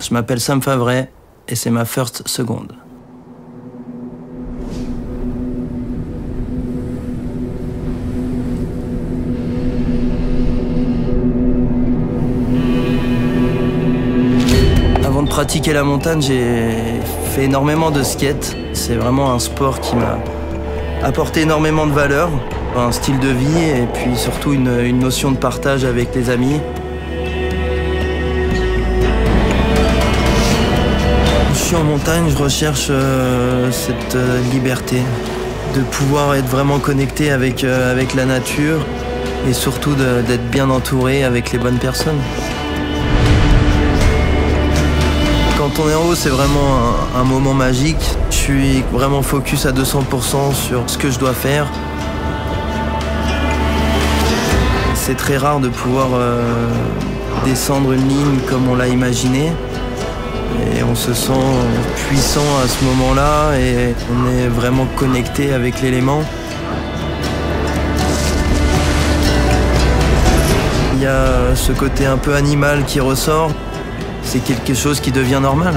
Je m'appelle Sam Favret et c'est ma first seconde. Avant de pratiquer la montagne, j'ai fait énormément de skate. C'est vraiment un sport qui m'a apporté énormément de valeur, un style de vie et puis surtout une notion de partage avec les amis. Je suis en montagne, je recherche cette liberté, de pouvoir être vraiment connecté avec la nature et surtout d'être bien entouré avec les bonnes personnes. Quand on est en haut, c'est vraiment un moment magique. Je suis vraiment focus à 200% sur ce que je dois faire. C'est très rare de pouvoir descendre une ligne comme on l'a imaginé. Et on se sent puissant à ce moment-là et on est vraiment connecté avec l'élément. Il y a ce côté un peu animal qui ressort. C'est quelque chose qui devient normal.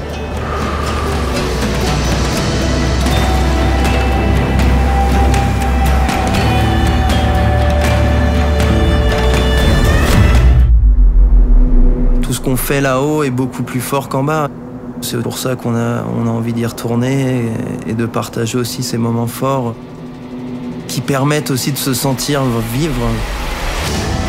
Tout ce qu'on fait là-haut est beaucoup plus fort qu'en bas. C'est pour ça qu'on a envie d'y retourner et de partager aussi ces moments forts qui permettent aussi de se sentir vivre.